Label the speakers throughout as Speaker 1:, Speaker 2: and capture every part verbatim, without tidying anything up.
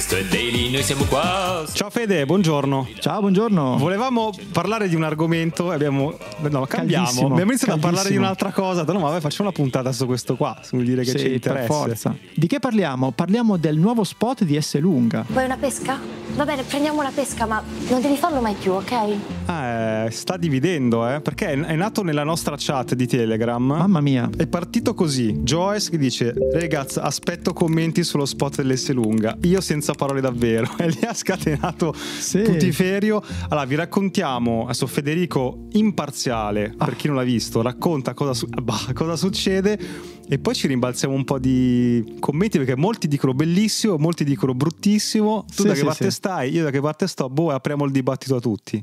Speaker 1: Questo è Daily, noi siamo qua.
Speaker 2: Ciao Fede, buongiorno.
Speaker 3: Ciao, buongiorno.
Speaker 2: Volevamo parlare di un argomento e abbiamo no, cambiamo.
Speaker 3: Caldissimo,
Speaker 2: abbiamo iniziato
Speaker 3: caldissimo.
Speaker 2: a parlare di un'altra cosa. No, vabbè, facciamo una puntata su questo qua. Vuol dire che
Speaker 3: Sì,
Speaker 2: ci interessa.
Speaker 3: per forza. Di che parliamo? Parliamo del nuovo spot di Esselunga.
Speaker 4: Vuoi una pesca? Va bene, prendiamo una pesca, ma non devi farlo mai più, ok?
Speaker 2: Ah, eh, sta dividendo, eh? Perché è nato nella nostra chat di Telegram.
Speaker 3: Mamma mia.
Speaker 2: È partito così. Joyce che dice: ragazzi, aspetto commenti sullo spot dell'Esselunga. Io senza parole davvero. E lì ha scatenato
Speaker 3: Sì.
Speaker 2: putiferio. Allora vi raccontiamo. Adesso Federico imparziale,
Speaker 3: Ah.
Speaker 2: per chi non l'ha visto, racconta cosa, su- bah, cosa succede. E poi ci rimbalziamo un po' di commenti, perché molti dicono bellissimo, molti dicono bruttissimo. Tu
Speaker 3: Sì,
Speaker 2: da che
Speaker 3: sì,
Speaker 2: parte
Speaker 3: sì.
Speaker 2: stai? Io da che parte sto? Boh, apriamo il dibattito a tutti.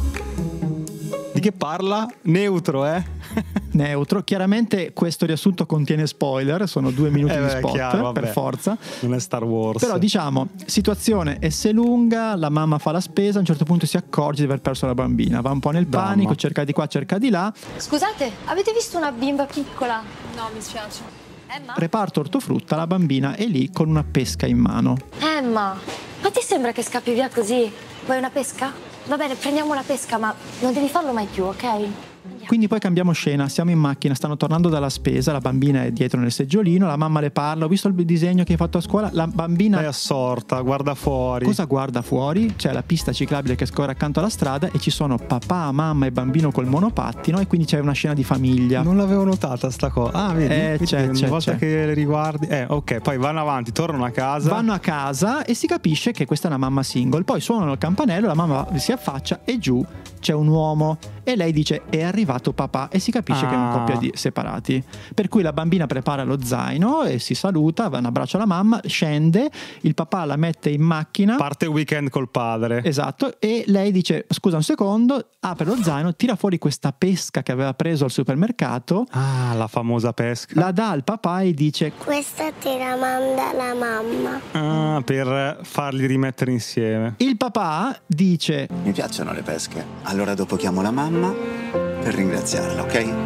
Speaker 2: Di che parla? Neutro, eh?
Speaker 3: Neutro. Chiaramente questo riassunto contiene spoiler, sono due minuti
Speaker 2: Eh
Speaker 3: di
Speaker 2: beh,
Speaker 3: spot,
Speaker 2: chiaro, vabbè.
Speaker 3: per forza.
Speaker 2: Non è Star Wars.
Speaker 3: Però diciamo, situazione Esselunga, la mamma fa la spesa, a un certo punto si accorge di aver perso la bambina, va un po' nel
Speaker 2: Dramma.
Speaker 3: panico, cerca di qua, cerca di là.
Speaker 4: Scusate, avete visto una bimba piccola?
Speaker 5: No, mi spiace.
Speaker 4: Emma?
Speaker 3: Reparto ortofrutta, la bambina è lì con una pesca in mano.
Speaker 4: Emma, ma ti sembra che scappi via così? Vuoi una pesca? Va bene, prendiamo una pesca, ma non devi farlo mai più, ok? Andiamo.
Speaker 3: Quindi poi cambiamo scena, siamo in macchina, stanno tornando dalla spesa, la bambina è dietro nel seggiolino, la mamma le parla, ho visto il disegno che hai fatto a scuola, la bambina
Speaker 2: è assorta, guarda fuori.
Speaker 3: cosa guarda fuori? C'è la pista ciclabile che scorre accanto alla strada e ci sono papà, mamma e bambino col monopattino e quindi c'è una scena di famiglia.
Speaker 2: Non l'avevo notata sta cosa. Ah, vedi?
Speaker 3: Eh,
Speaker 2: Quindi
Speaker 3: c'è,
Speaker 2: ogni
Speaker 3: c'è,
Speaker 2: volta
Speaker 3: c'è.
Speaker 2: che le riguardi. Eh, ok, poi vanno avanti, tornano a casa.
Speaker 3: Vanno a casa e si capisce che questa è una mamma single. Poi suonano il campanello, la mamma si affaccia e giù c'è un uomo e lei dice è arrivato papà e si capisce
Speaker 2: Ah.
Speaker 3: che è una coppia di separati. Per cui la bambina prepara lo zaino e si saluta, va un abbraccio alla mamma, scende, il papà la mette in macchina.
Speaker 2: Parte il weekend col padre.
Speaker 3: Esatto, e lei dice scusa un secondo, apre lo zaino, tira fuori questa pesca che aveva preso al supermercato,
Speaker 2: Ah, la famosa pesca.
Speaker 3: la dà al papà e dice
Speaker 6: Questa te la manda la mamma.
Speaker 2: Ah, per farli rimettere insieme.
Speaker 3: il papà dice
Speaker 7: Mi piacciono le pesche. Allora dopo chiamo la mamma per ringraziarla,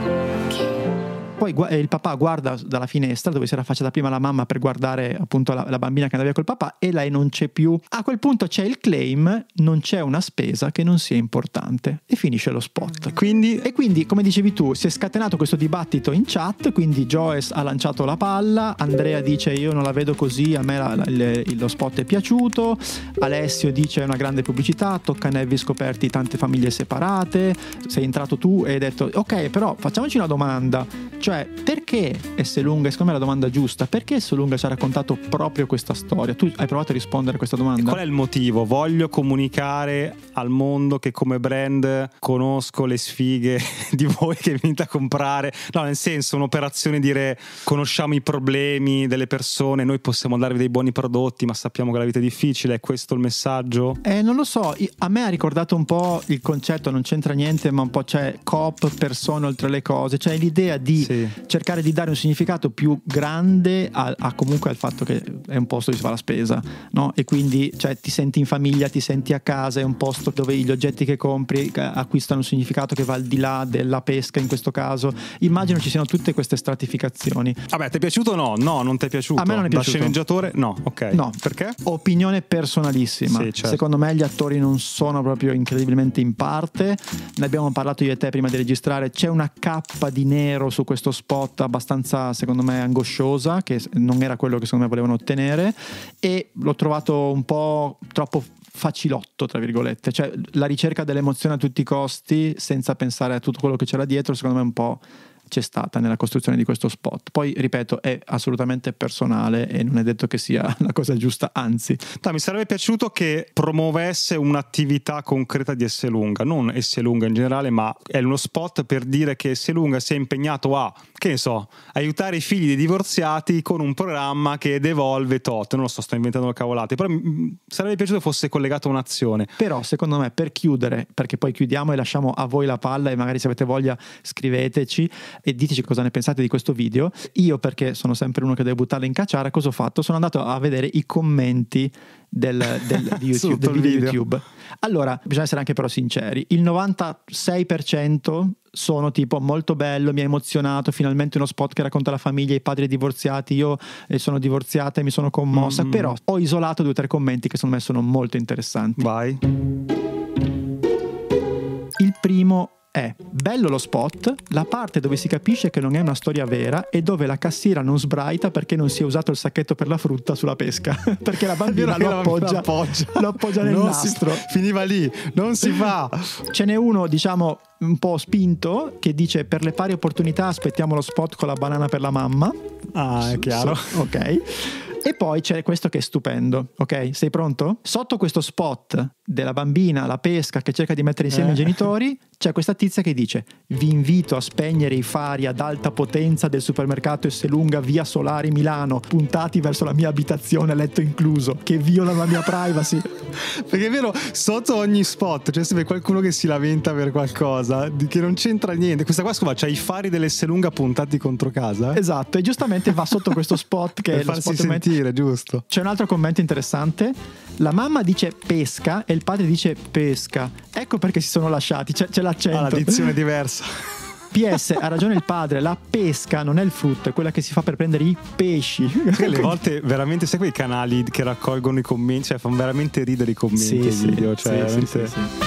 Speaker 7: ok?
Speaker 3: poi gu- eh, il papà guarda dalla finestra dove si era affacciata prima la mamma per guardare appunto la, la bambina che andava via col papà e lei non c'è più. A quel punto c'è il claim, non c'è una spesa che non sia importante e finisce lo spot.
Speaker 2: Quindi
Speaker 3: E quindi, come dicevi tu, si è scatenato questo dibattito in chat, quindi Joyce ha lanciato la palla, Andrea dice io non la vedo così, a me la- la- il- lo spot è piaciuto, Alessio dice è una grande pubblicità, Toccanevi scoperti tante famiglie separate, sei entrato tu e hai detto ok, però facciamoci una domanda, cioè perché Esselunga, secondo me è la domanda giusta, perché Esselunga ci ha raccontato proprio questa storia? Tu hai provato a rispondere a questa domanda?
Speaker 2: qual è il motivo? Voglio comunicare al mondo che come brand conosco le sfighe di voi che venite a comprare. No, nel senso, un'operazione dire conosciamo i problemi delle persone, noi possiamo darvi dei buoni prodotti, ma sappiamo che la vita è difficile. È questo il messaggio?
Speaker 3: Eh, non lo so, I- a me ha ricordato un po' il concetto, non c'entra niente, ma un po' c'è coop, persone oltre le cose, cioè l'idea di
Speaker 2: Sì.
Speaker 3: cercare di dare un significato più grande a, a comunque al fatto che è un posto dove si fa la spesa, no? E quindi cioè, ti senti in famiglia, ti senti a casa, è un posto dove gli oggetti che compri eh, acquistano un significato che va al di là della pesca in questo caso. Immagino ci siano tutte queste stratificazioni.
Speaker 2: Vabbè, ti è piaciuto o no? No, non ti è piaciuto.
Speaker 3: A me non è piaciuto.
Speaker 2: Da sceneggiatore? No, ok.
Speaker 3: No.
Speaker 2: Perché?
Speaker 3: Opinione personalissima.
Speaker 2: Sì, certo.
Speaker 3: Secondo me gli attori non sono proprio incredibilmente in parte. Ne abbiamo parlato io e te prima di registrare. C'è una cappa di nero su questo spot abbastanza, secondo me, angosciosa, che non era quello che secondo me volevano ottenere, e l'ho trovato un po' troppo facilotto, tra virgolette, cioè la ricerca dell'emozione a tutti i costi senza pensare a tutto quello che c'era dietro, secondo me un po' c'è stata nella costruzione di questo spot. Poi ripeto, è assolutamente personale e non è detto che sia la cosa giusta, anzi.
Speaker 2: No, mi sarebbe piaciuto che promuovesse un'attività concreta di Esselunga, non Esselunga in generale, ma è uno spot per dire che Esselunga si è impegnato a, che ne so, aiutare i figli dei divorziati con un programma che devolve tot, non lo so, sto inventando cavolate, però mi sarebbe piaciuto fosse collegato a un'azione.
Speaker 3: Però secondo me, per chiudere, perché poi chiudiamo e lasciamo a voi la palla e magari se avete voglia scriveteci e diteci cosa ne pensate di questo video. Io, perché sono sempre uno che deve buttarla in cacciara, cosa ho fatto? Sono andato a vedere i commenti del, del, di YouTube,
Speaker 2: Sotto
Speaker 3: del
Speaker 2: il
Speaker 3: video
Speaker 2: video.
Speaker 3: YouTube. Allora, bisogna essere anche però sinceri, il novantasei per cento sono tipo molto bello, mi ha emozionato, finalmente uno spot che racconta la famiglia, i padri divorziati, io sono divorziata e mi sono commossa, mm. però ho isolato due o tre commenti che secondo me sono molto interessanti.
Speaker 2: Vai.
Speaker 3: Il primo è: bello lo spot, la parte dove si capisce che non è una storia vera e dove la cassiera non sbraita perché non si è usato il sacchetto per la frutta sulla pesca, perché la bambina lo
Speaker 2: la
Speaker 3: appoggia,
Speaker 2: lo appoggia.
Speaker 3: lo appoggia nel
Speaker 2: non
Speaker 3: nastro.
Speaker 2: Si, finiva lì, non si fa.
Speaker 3: Ce n'è uno, diciamo, un po' spinto che dice: per le pari opportunità aspettiamo lo spot con la banana per la mamma.
Speaker 2: Ah, è chiaro.
Speaker 3: So, ok. E poi c'è questo che è stupendo, ok? Sei pronto? Sotto questo spot della bambina alla pesca che cerca di mettere insieme
Speaker 2: eh.
Speaker 3: i genitori, c'è questa tizia che dice: vi invito a spegnere i fari ad alta potenza del supermercato Esselunga via Solari Milano, puntati verso la mia abitazione, letto incluso, che violano la mia privacy.
Speaker 2: Perché è vero, sotto ogni spot c'è sempre qualcuno che si lamenta per qualcosa di che non c'entra niente. Questa qua, scusa, c'ha i fari dell'Esselunga puntati contro casa, eh?
Speaker 3: Esatto, e giustamente va sotto questo spot che
Speaker 2: per
Speaker 3: è lo
Speaker 2: farsi
Speaker 3: spot
Speaker 2: sentire, giusto.
Speaker 3: C'è un altro commento interessante: la mamma dice pesca e il padre dice pesca, ecco perché si sono lasciati, c'è, c'è l'accento.
Speaker 2: Ah, la dizione è diversa.
Speaker 3: P S, ha ragione il padre, la pesca non è il frutto, è quella che si fa per prendere i pesci.
Speaker 2: Le volte veramente, sai quei canali che raccolgono i commenti, cioè fanno veramente ridere i commenti
Speaker 3: sì,
Speaker 2: ai
Speaker 3: sì,
Speaker 2: video, cioè
Speaker 3: sì,
Speaker 2: veramente...
Speaker 3: sì, sì, sì.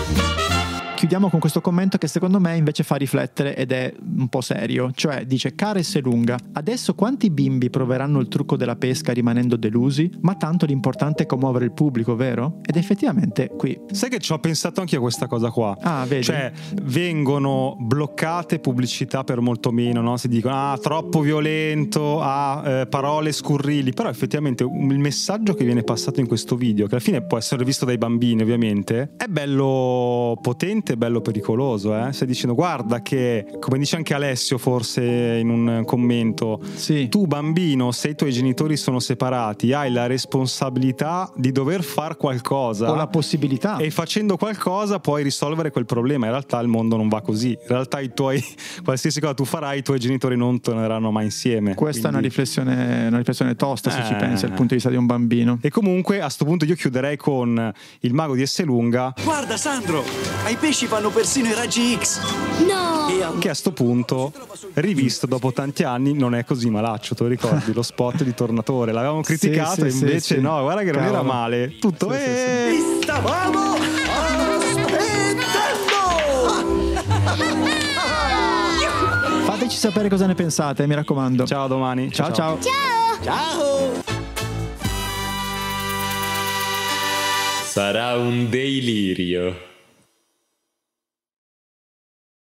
Speaker 3: Chiudiamo con questo commento che secondo me invece fa riflettere ed è un po' serio, cioè dice: cara Esselunga, adesso quanti bimbi proveranno il trucco della pesca rimanendo delusi? Ma tanto l'importante è commuovere il pubblico, vero? Ed effettivamente qui...
Speaker 2: Sai che ci ho pensato anche io a questa cosa qua.
Speaker 3: Ah, vedi?
Speaker 2: Cioè vengono bloccate pubblicità per molto meno, no? Si dicono ah troppo violento, ah eh, parole scurrili, però effettivamente il messaggio che viene passato in questo video, che alla fine può essere visto dai bambini ovviamente, è bello potente, è bello pericoloso, eh? Stai dicendo guarda che, come dice anche Alessio forse in un commento,
Speaker 3: sì.
Speaker 2: tu bambino, se i tuoi genitori sono separati hai la responsabilità di dover far qualcosa
Speaker 3: o la possibilità,
Speaker 2: e facendo qualcosa puoi risolvere quel problema. In realtà il mondo non va così, in realtà i tuoi qualsiasi cosa tu farai i tuoi genitori non torneranno mai insieme.
Speaker 3: Questa
Speaker 2: Quindi...
Speaker 3: è una riflessione, una riflessione tosta se
Speaker 2: eh...
Speaker 3: ci pensi dal punto di vista di un bambino.
Speaker 2: E comunque a sto punto io chiuderei con il mago di Esselunga.
Speaker 5: Guarda Sandro, ai pesci fanno persino i raggi X.
Speaker 6: No!
Speaker 5: E a...
Speaker 2: che a sto punto, rivisto dopo tanti anni, non è così malaccio. Te lo ricordi? Lo spot di Tornatore l'avevamo criticato,
Speaker 3: sì,
Speaker 2: e
Speaker 3: sì,
Speaker 2: invece
Speaker 3: sì, sì.
Speaker 2: no, guarda che non
Speaker 3: Cavolo.
Speaker 2: era male tutto.
Speaker 3: Sì,
Speaker 2: eh...
Speaker 3: sì, sì.
Speaker 5: Mi stavamo aspettando!
Speaker 3: Fateci sapere cosa ne pensate, mi raccomando.
Speaker 2: Ciao, a domani.
Speaker 3: Ciao ciao.
Speaker 6: Ciao!
Speaker 5: Ciao!
Speaker 1: Sarà un delirio.